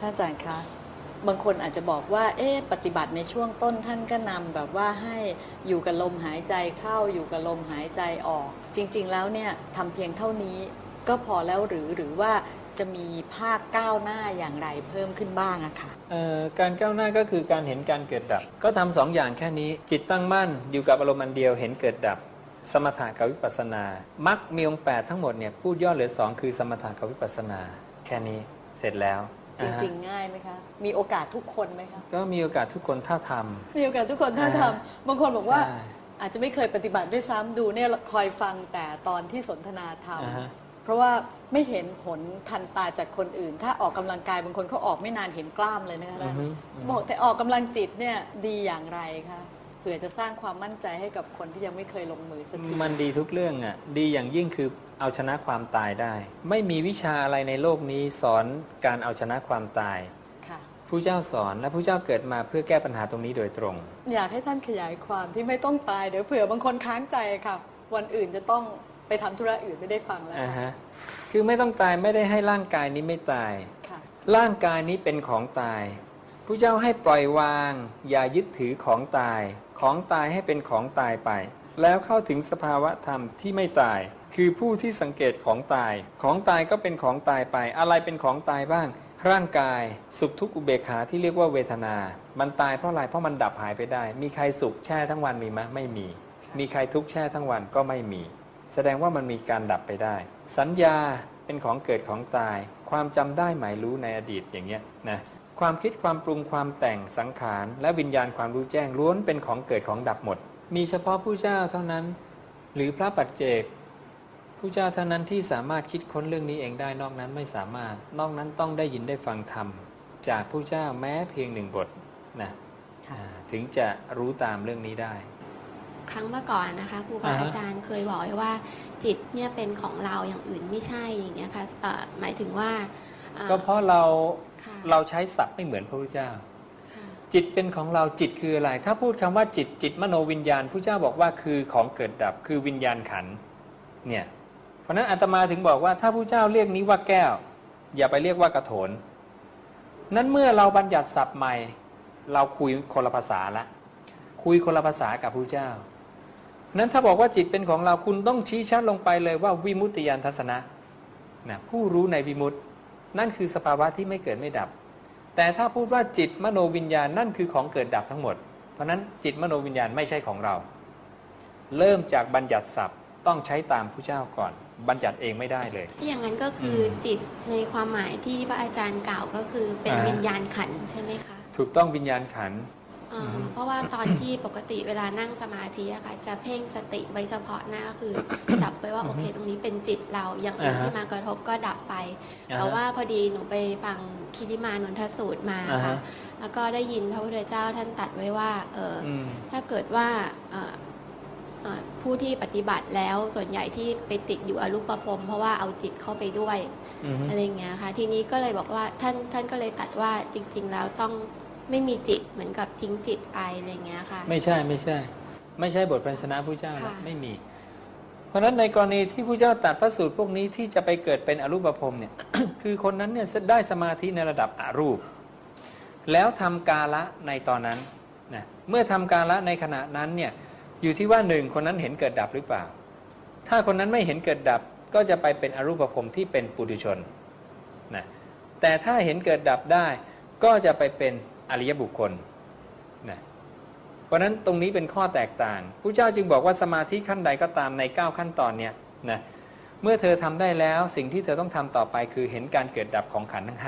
ท่านอาจารย์คะบางคนอาจจะบอกว่าปฏิบัติในช่วงต้นท่านก็นำแบบว่าให้อยู่กับลมหายใจเข้าอยู่กับลมหายใจออกจริงๆแล้วเนี่ยทำเพียงเท่านี้ก็พอแล้วหรือว่าจะมีภาคก้าวหน้าอย่างไรเพิ่มขึ้นบ้างอะค่ะการก้าวหน้าก็คือการเห็นการเกิดดับก็ทำสองอย่างแค่นี้จิตตั้งมั่นอยู่กับอารมณ์อันเดียวเห็นเกิดดับสมถะกับวิปัสสนามรรคมีองค์8ทั้งหมดเนี่ยพูดย่อเหลือ2คือสมถะกับวิปัสสนาแค่นี้เสร็จแล้วจริงๆง่ายไหมคะมีโอกาสทุกคนไหมคะก็มีโอกาสทุกคนถ้าทำมีโอกาสทุกคนถ้าทำบางคนบอกว่าอาจจะไม่เคยปฏิบัติด้วยซ้ำดูเนี่ยคอยฟังแต่ตอนที่สนทนาธรรมเพราะว่าไม่เห็นผลทันตาจากคนอื่นถ้าออกกำลังกายบางคนเขาออกไม่นานเห็นกล้ามเลยนะคะบอกแต่ออกกำลังจิตเนี่ยดีอย่างไรคะเผื่อจะสร้างความมั่นใจให้กับคนที่ยังไม่เคยลงมือสักทีมันดีทุกเรื่องอ่ะดีอย่างยิ่งคือเอาชนะความตายได้ไม่มีวิชาอะไรในโลกนี้สอนการเอาชนะความตายผู้เจ้าสอนและผู้เจ้าเกิดมาเพื่อแก้ปัญหาตรงนี้โดยตรงอยากให้ท่านขยายความที่ไม่ต้องตายเดี๋ยวเผื่อบางคนค้างใจค่ะวันอื่นจะต้องไปทำธุระอื่นไม่ได้ฟังแล้วคือไม่ต้องตายไม่ได้ให้ร่างกายนี้ไม่ตายร่างกายนี้เป็นของตายผู้เจ้าให้ปล่อยวางอย่ายึดถือของตายของตายให้เป็นของตายไปแล้วเข้าถึงสภาวะธรรมที่ไม่ตายคือผู้ที่สังเกตของตายของตายก็เป็นของตายไปอะไรเป็นของตายบ้างร่างกายสุขทุกข์อุเบกขาที่เรียกว่าเวทนามันตายเพราะอะไรเพราะมันดับหายไปได้มีใครสุขแช่ทั้งวันมีไหมไม่มีมีใครทุกข์แช่ทั้งวันก็ไม่มีแสดงว่ามันมีการดับไปได้สัญญาเป็นของเกิดของตายความจำได้หมายรู้ในอดีตอย่างเงี้ยนะความคิดความปรุงความแต่งสังขารและวิญญาณความรู้แจ้งล้วนเป็นของเกิดของดับหมดมีเฉพาะผู้เจ้าเท่านั้นหรือพระปัจเจกผู้เจ้าเท่านั้นที่สามารถคิดค้นเรื่องนี้เองได้นอกนั้นไม่สามารถนอกนั้นต้องได้ยินได้ฟังธรรมจากผู้เจ้าแม้เพียง1 บทนะถึงจะรู้ตามเรื่องนี้ได้ครั้งเมื่อก่อนนะคะครูบาอาจารย์เคยบอกไว้ว่าจิตเนี่ยเป็นของเราอย่างอื่นไม่ใช่อย่างเงี้ยค่ะหมายถึงว่าก็เพราะเราใช้ศัพท์ไม่เหมือนพระพุทธเจ้าจิตเป็นของเราจิตคืออะไรถ้าพูดคำว่าจิตมโนวิญญาณพระเจ้าบอกว่าคือของเกิดดับคือวิญญาณขันธ์เนี่ยเพราะนั้นอาตมาถึงบอกว่าถ้าพระเจ้าเรียกนี้ว่าแก้วอย่าไปเรียกว่ากระโถนนั้นเมื่อเราบัญญัติศัพท์ใหม่เราคุยคนละภาษาละคุยคนละภาษากับพระเจ้านั้นถ้าบอกว่าจิตเป็นของเราคุณต้องชี้ชัดลงไปเลยว่าวิมุตติญาณทัศนะนะผู้รู้ในวิมุตตินั่นคือสภาวะที่ไม่เกิดไม่ดับแต่ถ้าพูดว่าจิตมโนวิญญาณนั่นคือของเกิดดับทั้งหมดเพราะนั้นจิตมโนวิญญาณไม่ใช่ของเราเริ่มจากบัญญัติศัพท์ต้องใช้ตามพระเจ้าก่อนบัญญัติเองไม่ได้เลยอย่างนั้นก็คือจิตในความหมายที่พระอาจารย์กล่าวก็คือเป็นวิญญาณขันธ์ใช่ไหมคะถูกต้องวิญญาณขันธ์เพราะว่าตอนที่ปกติเวลานั่งสมาธิอะค่ะจะเพ่งสติไว้เฉพาะหน้าก็คือจับไปว่าโอเคตรงนี้เป็นจิตเราอย่างอื่นที่มากระทบก็ดับไปแต่ว่าพอดีหนูไปฟังคิริมานนทสูตรมาค่ะแล้วก็ได้ยินพระพุทธเจ้าท่านตรัสไว้ว่าถ้าเกิดว่าผู้ที่ปฏิบัติแล้วส่วนใหญ่ที่ไปติดอยู่อรูปภพเพราะว่าเอาจิตเข้าไปด้วยอะไรอย่างเงี้ยค่ะทีนี้ก็เลยบอกว่าท่านก็เลยตรัสว่าจริงๆแล้วต้องไม่มีจิตเหมือนกับทิ้งจิตไปอะไรเงี้ยค่ะไม่ใช่บทพยัญชนะพระเจ้าไม่มีเพราะฉะนั้นในกรณีที่พระเจ้าตรัสพระสูตรพวกนี้ที่จะไปเกิดเป็นอรูปภพเนี่ย คือคนนั้นเนี่ยได้สมาธิในระดับอรูปแล้วทำกาละในตอนนั้นนะเมื่อทำกาละในขณะนั้นเนี่ยอยู่ที่ว่า1คนนั้นเห็นเกิดดับหรือเปล่าถ้าคนนั้นไม่เห็นเกิดดับก็จะไปเป็นอรูปภพที่เป็นปุถุชนนะแต่ถ้าเห็นเกิดดับได้ก็จะไปเป็นอริยบุคคลนะเพราะนั้นตรงนี้เป็นข้อแตกต่างพระเจ้าจึงบอกว่าสมาธิขั้นใดก็ตามใน9ขั้นตอนเนี่ยนะเมื่อเธอทำได้แล้วสิ่งที่เธอต้องทำต่อไปคือเห็นการเกิดดับของขันธ์ทั้ง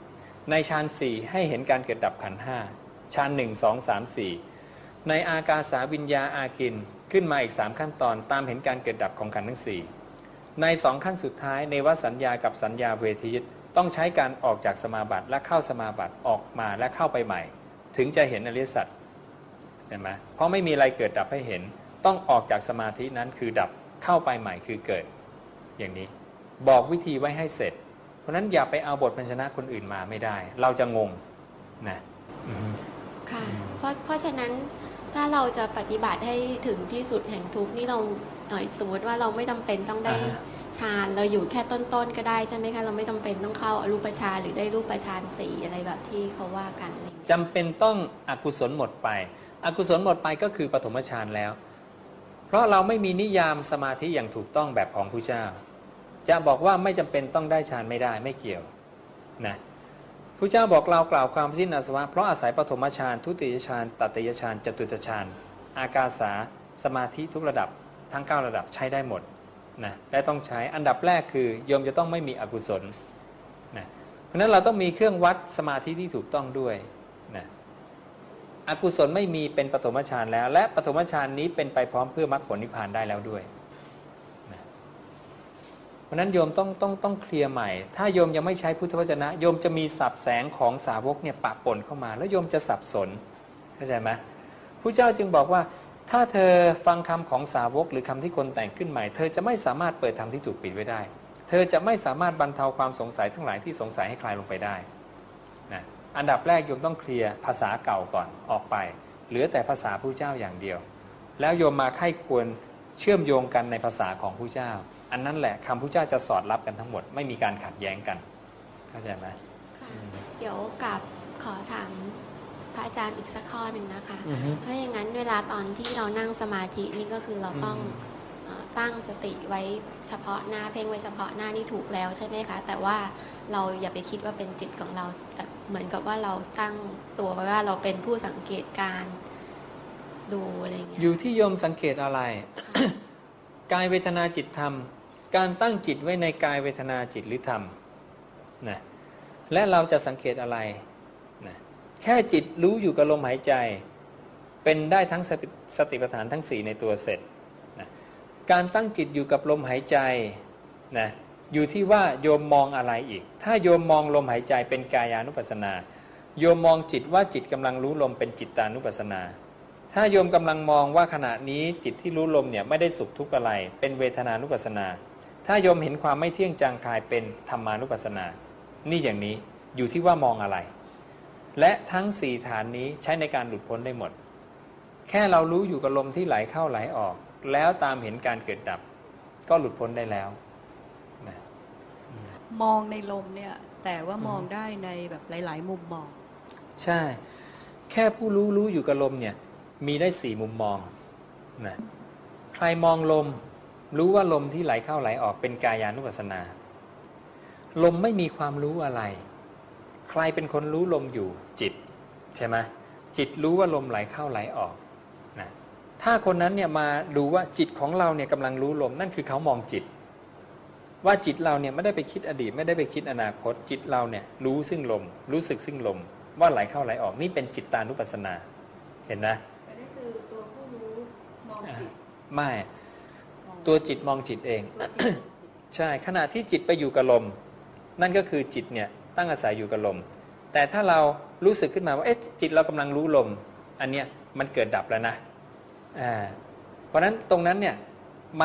5ในฌาน4ให้เห็นการเกิดดับขันธ์5ฌาน1 2 3 4ในอากาสาวิญญาอากินขึ้นมาอีก3ขั้นตอนตามเห็นการเกิดดับของขันธ์ทั้ง4ใน2ขั้นสุดท้ายในวสัญญากับสัญญาเวทียิตต้องใช้การออกจากสมาบัติและเข้าสมาบัติออกมาและเข้าไปใหม่ถึงจะเห็นอริยสัจเห็นไหมเพราะไม่มีอะไรเกิดดับให้เห็นต้องออกจากสมาธินั้นคือดับเข้าไปใหม่คือเกิดอย่างนี้บอกวิธีไว้ให้เสร็จเพราะนั้นอย่าไปเอาบทพยัญชนะคนอื่นมาไม่ได้เราจะงงนะค่ะเพราะฉะนั้นถ้าเราจะปฏิบัติให้ถึงที่สุดแห่งทุกข์นี่เราสมมติว่าเราไม่จำเป็นต้องได้ฌานเราอยู่แค่ต้นๆก็ได้ใช่ไหมคะเราไม่จำเป็นต้องเข้าอรูปฌานหรือได้รูปฌาน4อะไรแบบที่เขาว่ากันอะไรอย่างเงี้ยจำเป็นต้องอกุศลหมดไปอกุศลหมดไปก็คือปฐมฌานแล้วเพราะเราไม่มีนิยามสมาธิอย่างถูกต้องแบบของพระเจ้าจะบอกว่าไม่จำเป็นต้องได้ฌานไม่ได้ไม่เกี่ยวนะพระเจ้าบอกเรากล่าวความสิ้นอาสวะเพราะอาศัยปฐมฌานทุติยฌานตติยฌานจตุตฌานอากาสาสมาธิทุกระดับทั้ง9ระดับใช้ได้หมดนะและต้องใช้อันดับแรกคือโยมจะต้องไม่มีอกุศลนะเพราะนั้นเราต้องมีเครื่องวัดสมาธิที่ถูกต้องด้วยนะอกุศลไม่มีเป็นปฐมฌานแล้วและปฐมฌานนี้เป็นไปพร้อมเพื่อมรรคผลนิพพานได้แล้วด้วยนะเพราะนั้นโยมต้องเคลียร์ใหม่ถ้าโยมยังไม่ใช้พุทธวจนะโยมจะมีสับแสงของสาวกเนี่ยปะปนเข้ามาแล้วโยมจะสับสนเข้าใจไหมพระเจ้าจึงบอกว่าถ้าเธอฟังคำของสาวกหรือคำที่คนแต่งขึ้นใหม่เธอจะไม่สามารถเปิดธรรมที่ถูกปิดไว้ได้เธอจะไม่สามารถบรรเทาความสงสัยทั้งหลายที่สงสัยให้คลายลงไปได้นะอันดับแรกโยมต้องเคลียร์ภาษาเก่าก่อนออกไปเหลือแต่ภาษาพระเจ้าอย่างเดียวแล้วโยมมาไข้ควรเชื่อมโยงกันในภาษาของพระเจ้าอันนั้นแหละคำพระเจ้าจะสอดรับกันทั้งหมดไม่มีการขัดแย้งกันเข้าใจไหมเดี๋ยวกับขอถามพระอาจารย์อีกสักข้อหนึ่งนะคะเพราะอย่างนั้นเวลาตอนที่เรานั่งสมาธินี่ก็คือเราต้องตั้งสติไว้เฉพาะหน้าเพ่งไว้เฉพาะหน้านี่ถูกแล้วใช่ไหมคะแต่ว่าเราอย่าไปคิดว่าเป็นจิตของเราแต่เหมือนกับว่าเราตั้งตัวไว้ว่าเราเป็นผู้สังเกตการดูอะไรอย่างเงี้ยอยู่ที่โยมสังเกตอะไร กายเวทนาจิตธรรมการตั้งจิตไว้ในกายเวทนาจิตหรือธรรมนะและเราจะสังเกตอะไรนะแค่จิตรู้อยู่กับลมหายใจเป็นได้ทั้งสติปัฏฐานทั้ง4ในตัวเสร็จนะการตั้งจิตอยู่กับลมหายใจนะอยู่ที่ว่าโยมมองอะไรอีกถ้าโยมมองลมหายใจเป็นกายานุปัสสนาโยมมองจิตว่าจิตกำลังรู้ลมเป็นจิตตานุปัสสนาถ้าโยมกำลังมองว่าขณะนี้จิตที่รู้ลมเนี่ยไม่ได้สุขทุกข์อะไรเป็นเวทนานุปัสสนาถ้าโยมเห็นความไม่เที่ยงจางคลายเป็นธรรมานุปัสสนานี่อย่างนี้อยู่ที่ว่ามองอะไรและทั้ง4ฐานนี้ใช้ในการหลุดพ้นได้หมดแค่เรารู้อยู่กับลมที่ไหลเข้าไหลออกแล้วตามเห็นการเกิดดับก็หลุดพ้นได้แล้วนะมองในลมเนี่ยแต่ว่ามองได้ในแบบหลายๆมุมมองใช่แค่ผู้รู้อยู่กับลมเนี่ยมีได้4มุมมองนะใครมองลมรู้ว่าลมที่ไหลเข้าไหลออกเป็นกายานุปัสสนาลมไม่มีความรู้อะไรใครเป็นคนรู้ลมอยู่จิตใช่ไหมจิตรู้ว่าลมไหลเข้าไหลออกนะถ้าคนนั้นเนี่ยมาดูว่าจิตของเราเนี่ยกำลังรู้ลมนั่นคือเขามองจิตว่าจิตเราเนี่ยไม่ได้ไปคิดอดีตไม่ได้ไปคิดอนาคตจิตเราเนี่ยรู้ซึ่งลมรู้สึกซึ่งลมว่าไหลเข้าไหลออกนี่เป็นจิตตานุปัสสนาเห็นนะอันนี้คือตัวผู้รู้มองจิตไม่ตัวจิตมองจิตเอง ใช่ขณะที่จิตไปอยู่กับลมนั่นก็คือจิตเนี่ยตั้งอาศัยอยู่กับลมแต่ถ้าเรารู้สึกขึ้นมาว่าเอ๊ะจิตเรากำลังรู้ลมอันเนี้ยมันเกิดดับแล้วนะเพราะฉะนั้นตรงนั้นเนี่ยมัน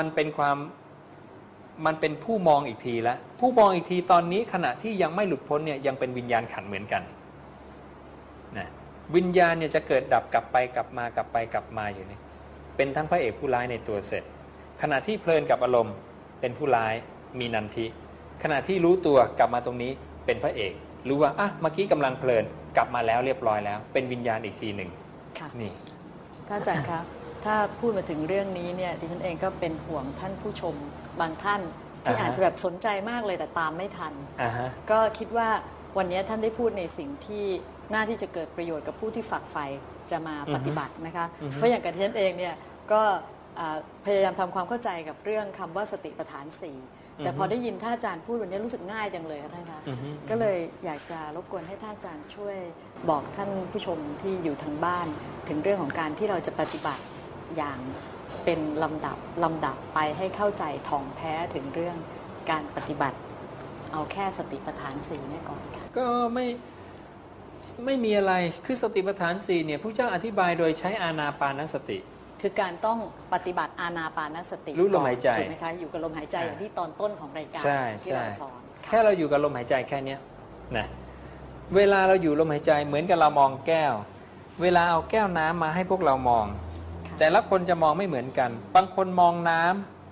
เป็นผู้มองอีกทีแล้วผู้มองอีกทีตอนนี้ขณะที่ยังไม่หลุดพ้นเนี่ยยังเป็นวิญญาณขันธ์เหมือนกันนะวิญญาณเนี่ยจะเกิดดับกลับไปกลับมากลับไปกลับมาอยู่นี่เป็นทั้งพระเอกผู้ร้ายในตัวเสร็จขณะที่เพลินกับอารมณ์เป็นผู้ร้ายมีนันทิขณะที่รู้ตัวกลับมาตรงนี้เป็นพระเอกรู้ว่าเมื่อกี้กำลังเพลินกลับมาแล้วเรียบร้อยแล้วเป็นวิญญาณอีกทีหนึ่งนี่ถ้าอาจารย์ครับถ้าพูดมาถึงเรื่องนี้เนี่ยดิฉันเองก็เป็นห่วงท่านผู้ชมบางท่านที่อาจจะแบบสนใจมากเลยแต่ตามไม่ทันก็คิดว่าวันนี้ท่านได้พูดในสิ่งที่น่าที่จะเกิดประโยชน์กับผู้ที่ฝักใฝ่จะมาปฏิบัตินะคะเพราะอย่างกับดิฉันเองเนี่ยก็พยายามทำความเข้าใจกับเรื่องคำว่าสติปัฏฐาน4แต่พอได้ยินท่านอาจารย์พูดวันนี้รู้สึกง่ายจังเลยค่ะท่านคะก็เลยอยากจะรบกวนให้ท่านอาจารย์ช่วยบอกท่านผู้ชมที่อยู่ทางบ้านถึงเรื่องของการที่เราจะปฏิบัติอย่างเป็นลำดับไปให้เข้าใจท่องแท้ถึงเรื่องการปฏิบัติเอาแค่สติปัฏฐาน4เนี่ยก่อนค่ะก็ไม่มีอะไรคือสติปัฏฐาน4เนี่ยผู้เจ้าอธิบายโดยใช้อานาปานสติคือการต้องปฏิบัติอานาปานสติรู้ลมหายใจถูกไหมคะอยู่กับลมหายใจอย่างที่ตอนต้นของรายการที่เราสอนแค่เราอยู่กับลมหายใจแค่นี้นะเวลาเราอยู่ลมหายใจเหมือนกับเรามองแก้วเวลาเอาแก้วน้ำมาให้พวกเรามองแต่ละคนจะมองไม่เหมือนกันบางคนมองน้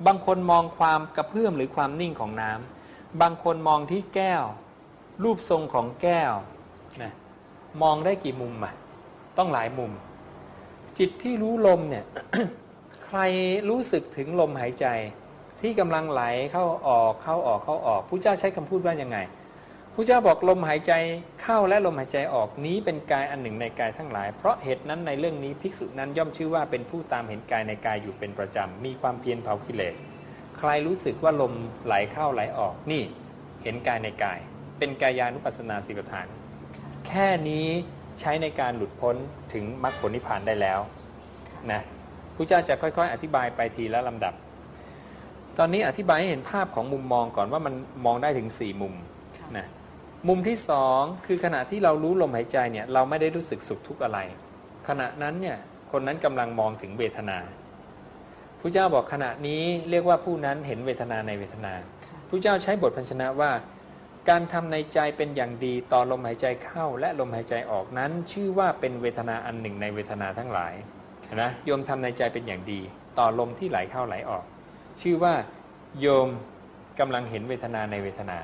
บางคนมองความกระเพื่อมหรือความนิ่งของน้ำบางคนมองที่แก้วรูปทรงของแก้วนะมองได้กี่มุมต้องหลายมุมจิตที่รู้ลมเนี่ย ใครรู้สึกถึงลมหายใจที่กำลังไหลเข้าออกเข้าออกเข้าออกพระเจ้าใช้คำพูดว่ายังไงพระเจ้าบอกลมหายใจเข้าและลมหายใจออกนี้เป็นกายอันหนึ่งในกายทั้งหลายเพราะเหตุนั้นในเรื่องนี้ภิกษุนั้นย่อมชื่อว่าเป็นผู้ตามเห็นกายในกายอยู่เป็นประจำมีความเพียรเผากิเลสใครรู้สึกว่าลมไหลเข้าไหลออกนี่เห็นกายในกายเป็นกายานุปัสสนาสิกฐานแค่นี้ใช้ในการหลุดพ้นถึงมรรคผลนิพพานได้แล้วนะพระเจ้าจะค่อยๆอธิบายไปทีละลำดับตอนนี้อธิบายให้เห็นภาพของมุมมองก่อนว่ามันมองได้ถึง4มุมนะมุมที่2คือขณะที่เรารู้ลมหายใจเนี่ยเราไม่ได้รู้สึกสุขทุกข์อะไรขณะนั้นเนี่ยคนนั้นกำลังมองถึงเวทนาพระเจ้าบอกขณะนี้เรียกว่าผู้นั้นเห็นเวทนาในเวทนาพระเจ้าใช้บทพันชนะว่าการทำในใจเป็นอย่างดีต่อลมหายใจเข้าและลมหายใจออกนั้นชื่อว่าเป็นเวทนาอันหนึ่งในเวทนาทั้งหลายนะโยมทำในใจเป็นอย่างดีต่อลมที่ไหลเข้าไหลออกชื่อว่าโยมกำลังเห็นเวทนาในเวทนา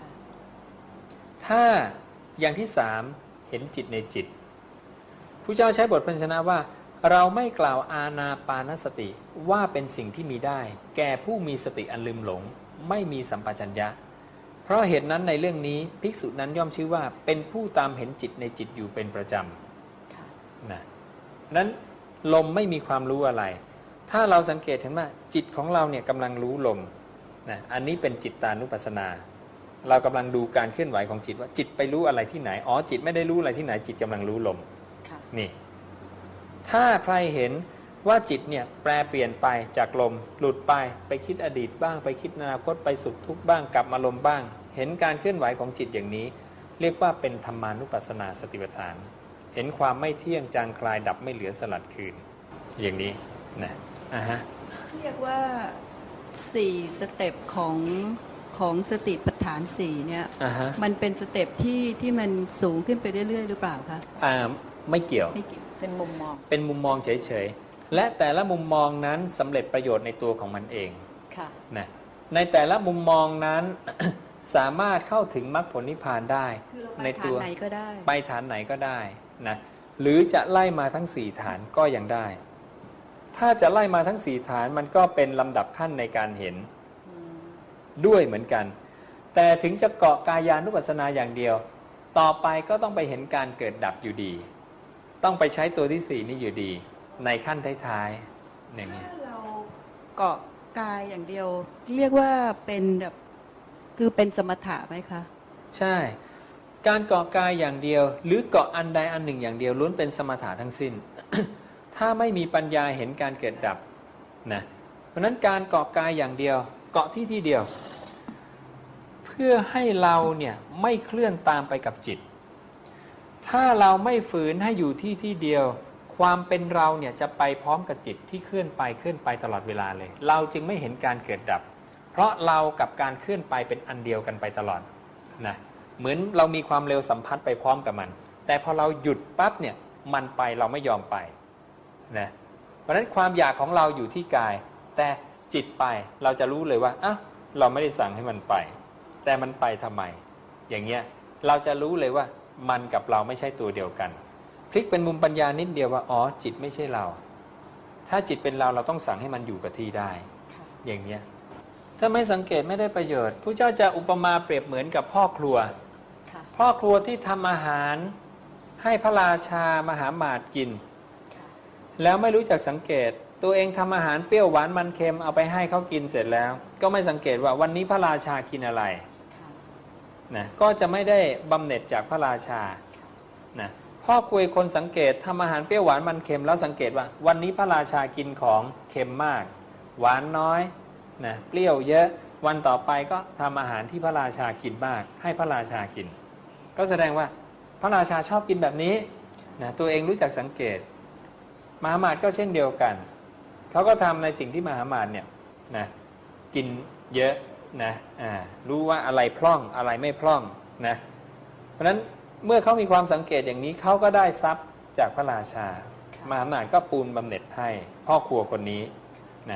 ถ้าอย่างที่3เห็นจิตในจิตพระเจ้าใช้บทพันชนะว่าเราไม่กล่าวอานาปานสติว่าเป็นสิ่งที่มีได้แก่ผู้มีสติอันลืมหลงไม่มีสัมปชัญญะเพราะเหตุนั้นในเรื่องนี้ภิกษุนั้นย่อมชื่อว่าเป็นผู้ตามเห็นจิตในจิตอยู่เป็นประจำนะนั้นลมไม่มีความรู้อะไรถ้าเราสังเกตเห็นว่าจิตของเราเนี่ยกำลังรู้ลมนะอันนี้เป็นจิตตานุปัสสนาเรากำลังดูการเคลื่อนไหวของจิตว่าจิตไปรู้อะไรที่ไหนอ๋อจิตไม่ได้รู้อะไรที่ไหนจิตกำลังรู้ลมนี่ถ้าใครเห็นว่าจิตเนี่ยแปรเปลี่ยนไปจากลมหลุดไปคิดอดีตบ้างไปคิดอนาคตไปสุขทุกข์บ้างกลับมาลมบ้างเห็นการเคลื่อนไหวของจิตอย่างนี้เรียกว่าเป็นธรรมานุปัสสนาสติปัฏฐานเห็นความไม่เที่ยงจางคลายดับไม่เหลือสลัดคืนอย่างนี้นะเรียกว่า4สเต็ปของสติปัฏฐาน4เนี่ยมันเป็นสเต็ปที่มันสูงขึ้นไปเรื่อยๆหรือเปล่าคะไม่เกี่ยวเป็นมุมมองเฉยๆและแต่ละมุมมองนั้นสำเร็จประโยชน์ในตัวของมันเองนะในแต่ละมุมมองนั้น สามารถเข้าถึงมรรคผลนิพพานได้ในตัวไปฐานไหนก็ได้นะหรือจะไล่มาทั้ง4ฐานก็ยังได้ถ้าจะไล่มาทั้ง4ฐานมันก็เป็นลำดับขั้นในการเห็นด้วยเหมือนกันแต่ถึงจะเกาะกายานุปัสสนาอย่างเดียวต่อไปก็ต้องไปเห็นการเกิดดับอยู่ดีต้องไปใช้ตัวที่4นี่อยู่ดีในขั้นท้ายๆอย่างนี้ถ้าเราเกาะกายอย่างเดียวเรียกว่าเป็นแบบคือเป็นสมถะไหมคะใช่การเกาะกายอย่างเดียวหรือเกาะอันใดอันหนึ่งอย่างเดียวล้วนเป็นสมถะทั้งสิ้น ถ้าไม่มีปัญญาเห็นการเกิดดับนะเพราะนั้นการเกาะกายอย่างเดียวเกาะที่เดียวเพื่อให้เราเนี่ยไม่เคลื่อนตามไปกับจิตถ้าเราไม่ฝืนให้อยู่ที่เดียวความเป็นเราเนี่ยจะไปพร้อมกับจิตที่เคลื่อนไปตลอดเวลาเลยเราจึงไม่เห็นการเกิดดับเพราะเรากับการเคลื่อนไปเป็นอันเดียวกันไปตลอดนะเหมือนเรามีความเร็วสัมพัทธ์ไปพร้อมกับมันแต่พอเราหยุดปั๊บเนี่ยมันไปเราไม่ยอมไปนะเพราะฉะนั้นความอยากของเราอยู่ที่กายแต่จิตไปเราจะรู้เลยว่าอ้าวเราไม่ได้สั่งให้มันไปแต่มันไปทำไมอย่างเงี้ยเราจะรู้เลยว่ามันกับเราไม่ใช่ตัวเดียวกันพลิกเป็นมุมปัญญานิดเดียวว่าอ๋อจิตไม่ใช่เราถ้าจิตเป็นเราต้องสั่งให้มันอยู่กับที่ได้อย่างเงี้ยถ้าไม่สังเกตไม่ได้ประโยชน์พระเจ้าจะอุปมาเปรียบเหมือนกับพ่อครัวที่ทำอาหารให้พระราชามหามาดกินแล้วไม่รู้จักสังเกตตัวเองทำอาหารเปรี้ยวหวานมันเค็มเอาไปให้เขากินเสร็จแล้วก็ไม่สังเกตว่าวันนี้พระราชากินอะไรนะก็จะไม่ได้บำเหน็จจากพระราชานะพ่อครัวคนสังเกตทำอาหารเปรี้ยวหวานมันเค็มแล้วสังเกตว่าวันนี้พระราชากินของเค็มมากหวานน้อยนะเปรี้ยวเยอะวันต่อไปก็ทำอาหารที่พระราชากินมากให้พระราชากินก็แสดงว่าพระราชาชอบกินแบบนี้นะตัวเองรู้จักสังเกตมหามาดก็เช่นเดียวกันเขาก็ทำในสิ่งที่มหามาดเนี่ยนะกินเยอะนะรู้ว่าอะไรพร่องอะไรไม่พร่องนะเพราะฉะนั้นเมื่อเขามีความสังเกตอย่างนี้เขาก็ได้ทรัพย์จากพระราชามหามาดก็ปูนบำเหน็จให้พ่อครัวคนนี้นะ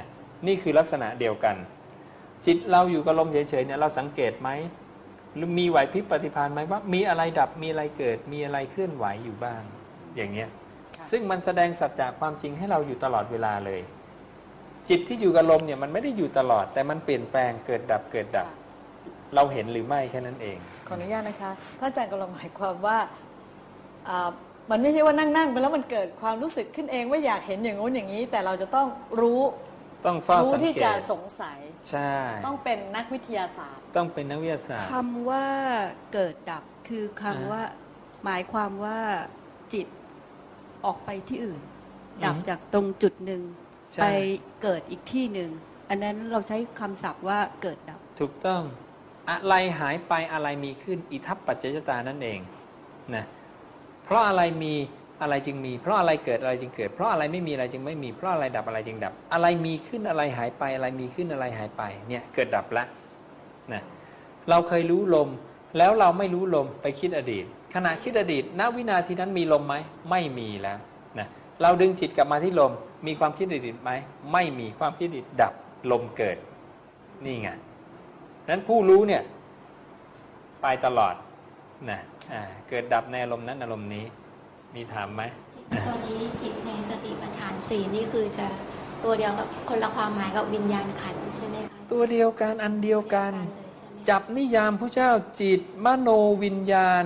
นี่คือลักษณะเดียวกันจิตเราอยู่กับลมเฉยๆเนี่ยเราสังเกตไหมหรือมีไหวพริบปฏิภาณไหมว่ามีอะไรดับมีอะไรเกิดมีอะไรเคลื่อนไหวอยู่บ้างอย่างเงี้ยซึ่งมันแสดงสัจจะความจริงให้เราอยู่ตลอดเวลาเลยจิตที่อยู่กับลมเนี่ยมันไม่ได้อยู่ตลอดแต่มันเปลี่ยนแปลงเกิดดับเกิดดับเราเห็นหรือไม่แค่นั้นเองขออนุญาตนะคะท่านอาจารย์กำลังหมายความว่ามันไม่ใช่ว่านั่งไปแล้วมันเกิดความรู้สึกขึ้นเองว่าอยากเห็นอย่างงู้นอย่างนี้แต่เราจะต้องรู้ที่จะสงสัยใช่ต้องเป็นนักวิทยาศาสตร์ต้องเป็นนักวิทยาศาสตร์คำว่าเกิดดับคือคำว่าหมายความว่าจิตออกไปที่อื่นดับจากตรงจุดหนึ่งไปเกิดอีกที่หนึ่งอันนั้นเราใช้คำศัพท์ว่าเกิดดับถูกต้องอะไรหายไปอะไรมีขึ้นอิทัปปัจจยตานั่นเองนะเพราะอะไรมีอะไรจึงมีเพราะอะไรเกิดอะไรจึงเกิดเพราะอะไรไม่มีอะไรจึงไม่มีเพราะอะไรดับอะไรจึงดับอะไรมีขึ้นอะไรหายไปอะไรมีขึ้นอะไรหายไปเนี่ยเกิดดับละนะเราเคยรู้ลมแล้วเราไม่รู้ลมไปคิดอดีตขณะคิดอดีตณวินาทีนั้นมีลมไหมไม่มีแล้วนะเราดึงจิตกลับมาที่ลมมีความคิดอดีตไหมไม่มีความคิดอดีตดับลมเกิดนี่ไงนั้นผู้รู้เนี่ยไปตลอดนะเกิดดับในอารมณ์นั้นอารมณ์นี้มีถามไหมตัวนี้จิตในสติปัฏฐาน4นี่คือจะตัวเดียวกับคนละความหมายกับวิญญาณขันธ์ใช่ไหมคะตัวเดียวกันอันเดียวกันจับนิยามพระเจ้าจิตมโนวิญญาณ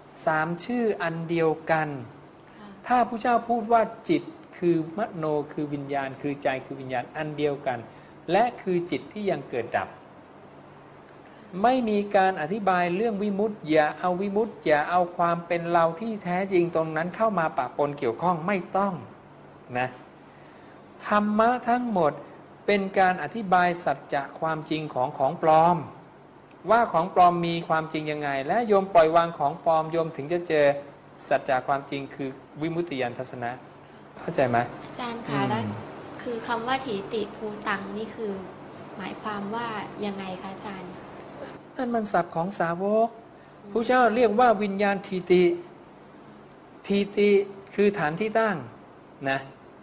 3ชื่ออันเดียวกันถ้าพระเจ้าพูดว่าจิตคือมโนคือวิญญาณคือใจคือวิญญาณอันเดียวกันและคือจิตที่ยังเกิดดับไม่มีการอธิบายเรื่องวิมุตติอย่าเอาวิมุตติอย่าเอาความเป็นเราที่แท้จริงตรงนั้นเข้ามาปะปนเกี่ยวข้องไม่ต้องนะธรรมะทั้งหมดเป็นการอธิบายสัจจะความจริงของปลอมว่าของปลอมมีความจริงยังไงและโยมปล่อยวางของปลอมโยมถึงจะเจอสัจจะความจริงคือวิมุตติญาณทัศนะเข้าใจไหมอาจารย์คะแล้วคือคำว่าถีติภูตังนี่คือหมายความว่ายังไงคะอาจารย์นั่นมันศัพท์ของสาวกพระเจ้าเรียกว่าวิญญาณทีติทีติคือฐานที่ตั้งนะ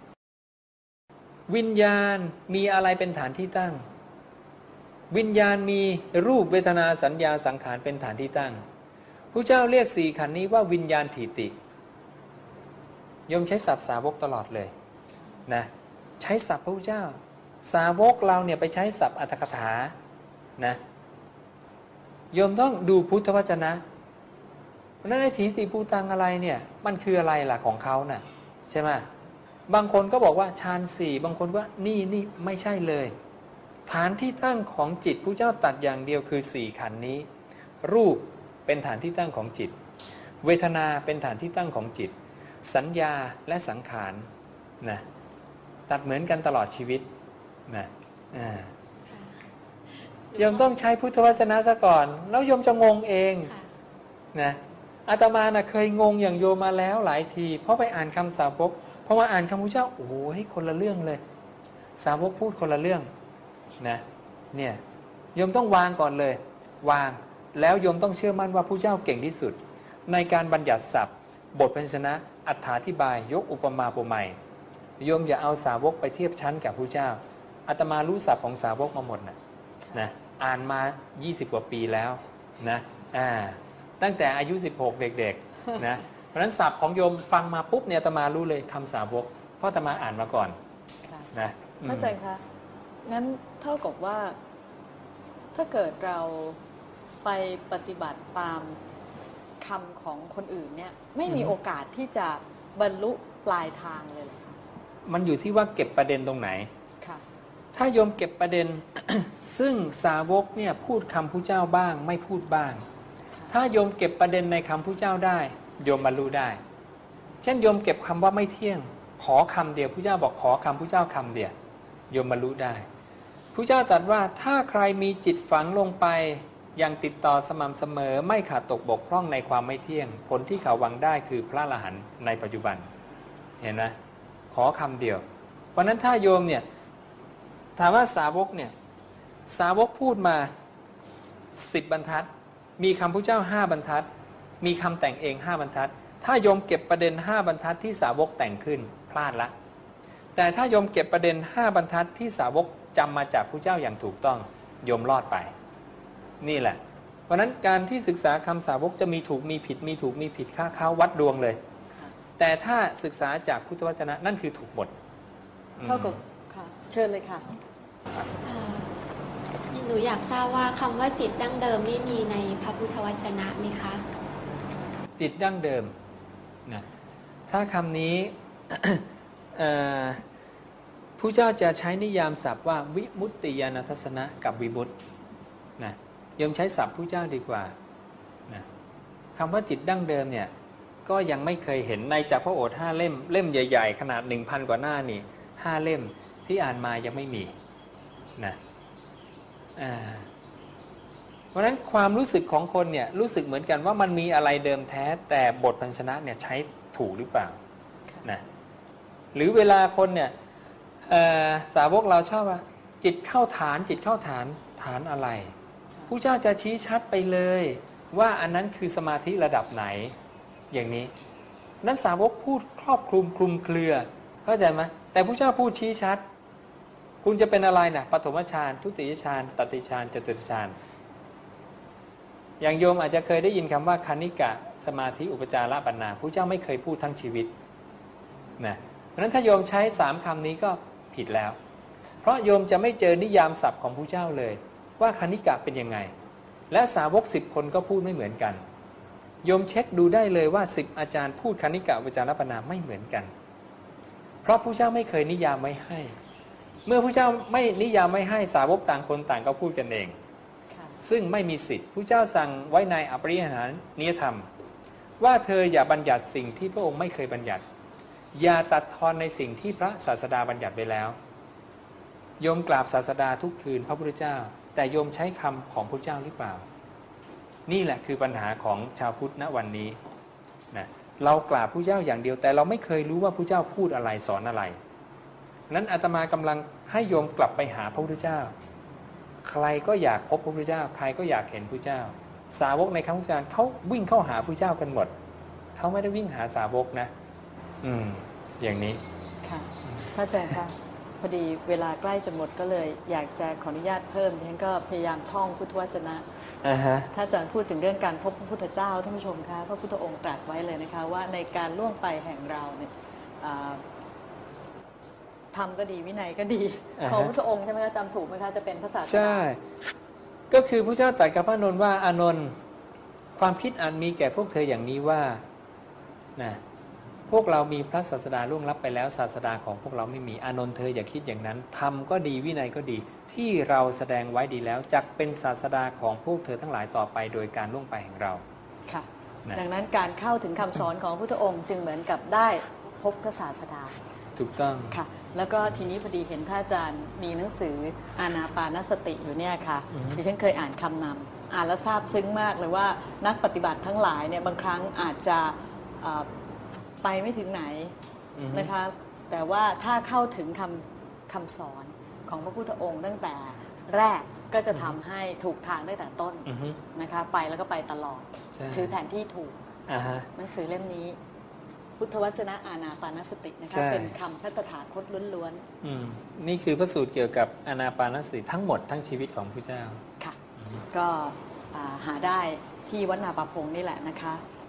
วิญญาณมีอะไรเป็นฐานที่ตั้งวิญญาณมีรูปเวทนาสัญญาสังขารเป็นฐานที่ตั้งพระเจ้าเรียก4ขันธ์นี้ว่าวิญญาณทีติโยมใช้ศัพท์สาวกตลอดเลยนะใช้ศัพท์พระเจ้าสาวกเราเนี่ยไปใช้ศัพท์อรรถกถานะโยมต้องดูพุทธวจนะเพราะนั้นไอ้ถีติภูตังอะไรเนี่ยมันคืออะไรล่ะของเขาน่ะใช่ไหมบางคนก็บอกว่าฌาน4บางคนว่านี่ไม่ใช่เลยฐานที่ตั้งของจิตพระเจ้าตัดอย่างเดียวคือ4ขันธ์นี้รูปเป็นฐานที่ตั้งของจิตเวทนาเป็นฐานที่ตั้งของจิตสัญญาและสังขารนะตัดเหมือนกันตลอดชีวิตนะโยมต้องใช้พุทธวจนะซะก่อนแล้วโยมจะงงเองนะอาตมาเคยงงอย่างโยมมาแล้วหลายทีเพราะไปอ่านคำสาวกเพราะว่าอ่านคำพุทธเจ้าโอ้โหคนละเรื่องเลยสาวกพูดคนละเรื่องนะเนี่ยโยมต้องวางก่อนเลยวางแล้วโยมต้องเชื่อมั่นว่าพุทธเจ้าเก่งที่สุดในการบัญญัติศัพท์บทพยัญชนะอธิบายยกอุปมาอุปไมยโยมอย่าเอาสาวกไปเทียบชั้นกับพุทธเจ้าอาตมารู้ศัพท์ของสาวกมาหมดนะอ่านมา20กว่าปีแล้วนะตั้งแต่อายุ16เด็กๆนะเพราะฉะนั้นศัพท์ของโยมฟังมาปุ๊บเนี่ยอาตมารู้เลยคำสาวกเพราะอาตมาอ่านมาก่อนนะเข้าใจคะงั้นเท่ากับว่าถ้าเกิดเราไปปฏิบัติตามคำของคนอื่นเนี่ยไม่มีโอกาสที่จะบรรลุปลายทางเลยเหรอคะมันอยู่ที่ว่าเก็บประเด็นตรงไหนถ้าโยมเก็บประเด็น ซึ่งสาวกเนี่ยพูดคำพุทธเจ้าบ้างไม่พูดบ้างถ้าโยมเก็บประเด็นในคำพุทธเจ้าได้โยมบรรลุได้เช่นโยมเก็บคำว่าไม่เที่ยงขอคำเดียวพุทธเจ้าบอกขอคำพุทธเจ้าคำเดียวโยมบรรลุได้พุทธเจ้าตรัสว่าถ้าใครมีจิตฝังลงไปอย่างติดต่อสม่ำเสมอไม่ขาดตกบกพร่องในความไม่เที่ยงผลที่เขาหวังได้คือพระอรหันต์ในปัจจุบันเห็นไหมขอคำเดียวเพราะนั้นถ้าโยมเนี่ยถามว่าสาวกเนี่ยสาวกพูดมา10บรรทัดมีคำพุทธเจ้า5บรรทัดมีคำแต่งเอง5บรรทัดถ้าโยมเก็บประเด็น5บรรทัดที่สาวกแต่งขึ้นพลาดละแต่ถ้าโยมเก็บประเด็น5บรรทัดที่สาวกจำมาจากพระเจ้าอย่างถูกต้องโยมรอดไปนี่แหละเพราะฉะนั้นการที่ศึกษาคำสาวกจะมีถูกมีผิดมีถูกมีผิดค่าเข้าวัดดวงเลยแต่ถ้าศึกษาจากพุทธวจนะนั่นคือถูกหมดเท่ากับค่ะเชิญเลยค่ะหนูอยากทราบว่าคำว่าจิตดั้งเดิมนี่มีในพระพุทธวจนะไหมคะจิตดั้งเดิมนะถ้าคำนี้ ผู้เจ้าจะใช้นิยามศัพท์ว่าวิมุตติญาณทัศนะกับวิมุตตินะยมใช้ศัพท์ผู้เจ้าดีกว่านะคำว่าจิตดั้งเดิมเนี่ยก็ยังไม่เคยเห็นในจากพระโอษฐ์5 เล่มเล่มใหญ่ๆขนาด 1,000 กว่าหน้านี่5 เล่มที่อ่านมายังไม่มีนะเพราะฉะนั้นความรู้สึกของคนเนี่ยรู้สึกเหมือนกันว่ามันมีอะไรเดิมแท้แต่บทพันชนะเนี่ยใช้ถูกหรือเปล่านะหรือเวลาคนเนี่ยสาวกเราชอบว่าจิตเข้าฐานจิตเข้าฐานอะไรผู้เจ้าจะชี้ชัดไปเลยว่าอันนั้นคือสมาธิระดับไหนอย่างนี้นั้นสาวกพูดครอบคลุมคลุมเครือเข้าใจไหมแต่ผู้เจ้าพูดชี้ชัดคุณจะเป็นอะไรนะปฐมฌานทุติยฌานตติฌานจตุตฌานอย่างโยมอาจจะเคยได้ยินคำว่าคณิกะสมาธิอุปจารปันนาผู้เจ้าไม่เคยพูดทั้งชีวิตนะเพราะฉะนั้นถ้าโยมใช้3 คำนี้ก็ผิดแล้วเพราะโยมจะไม่เจอนิยามศัพท์ของผู้เจ้าเลยว่าคณิกะเป็นยังไงและสาวก10 คนก็พูดไม่เหมือนกันโยมเช็คดูได้เลยว่า10 อาจารย์พูดคณิกะอุปจารปันนาไม่เหมือนกันเพราะผู้เจ้าไม่เคยนิยามไว้ให้เมื่อผู้เจ้าไม่นิยามไว้ให้สาวกต่างคนต่างก็พูดกันเองซึ่งไม่มีสิทธิ์ผู้เจ้าสั่งไว้ในอปริหารนิยธรรมว่าเธออย่าบัญญัติสิ่งที่พระองค์ไม่เคยบัญญัติอย่าตัดทอนในสิ่งที่พระศาสดาบัญญัติไว้แล้วโยมกราบศาสดาทุกคืนพระพุทธเจ้าแต่โยมใช้คำของพระเจ้าหรือเปล่านี่แหละคือปัญหาของชาวพุทธณวันนี้นะเรากราบพระเจ้าอย่างเดียวแต่เราไม่เคยรู้ว่าพระเจ้าพูดอะไรสอนอะไรนั้นอาตมากำลังให้โยมกลับไปหาพระพุทธเจ้าใครก็อยากพบพระพุทธเจ้าใครก็อยากเห็นพระเจ้าสาวกในครั้งพุทธกาลเขาวิ่งเข้าหาพระเจ้ากันหมดเขาไม่ได้วิ่งหาสาวกนะอย่างนี้ค่ะถ้าอาจารย์คะพอดีเวลาใกล้จะหมดก็เลยอยากจะขออนุญาตเพิ่มดิฉันก็พยายามท่องพุทธวจนะถ้าอาจารย์พูดถึงเรื่องการพบพระพุทธเจ้าท่านผู้ชมคะพระพุทธองค์ตรัสไว้เลยนะคะว่าในการล่วงไปแห่งเราเนี่ยธรรมก็ดีวินัยก็ดีของพระพุทธองค์ใช่ไหมคะจำถูกไหมคะจะเป็นภาษาใช่ก็คือพระเจ้าตรัสกับพระนนท์ว่าอานนท์ความคิดอันมีแก่พวกเธออย่างนี้ว่านะพวกเรามีพระศาสดาล่วงลับไปแล้วศาสดาของพวกเราไม่มีอานนท์เธออย่าคิดอย่างนั้นธรรมก็ดีวินัยก็ดีที่เราแสดงไว้ดีแล้วจักเป็นศาสดาของพวกเธอทั้งหลายต่อไปโดยการล่วงไปแห่งเราค่ะดังนั้นการเข้าถึงคำสอนของพระพุทธองค์จึงเหมือนกับได้พบพระศาสดาถูกต้องค่ะแล้วก็ทีนี้พอดีเห็นท่านอาจารย์มีหนังสืออานาปานสติอยู่เนี่ยค่ะดิฉันเคยอ่านคำนำอ่านแล้วซาบซึ้งมากเลยว่านักปฏิบัติทั้งหลายเนี่ยบางครั้งอาจจะไปไม่ถึงไหนนะคะแต่ว่าถ้าเข้าถึงคำสอนของพระพุทธองค์ตั้งแต่แรกก็จะทำให้ถูกทางได้แต่ต้นนะคะไปแล้วก็ไปตลอดถือแผนที่ถูกหนังสือเล่มนี้พุทธวจนะอานาปานสตินะคะเป็นคำพระตถาคตล้วนๆนี่คือพระสูตรเกี่ยวกับอานาปานสติทั้งหมดทั้งชีวิตของพระเจ้าค่ะก็หาได้ที่วัดนาป่าพงนี่แหละนะคะ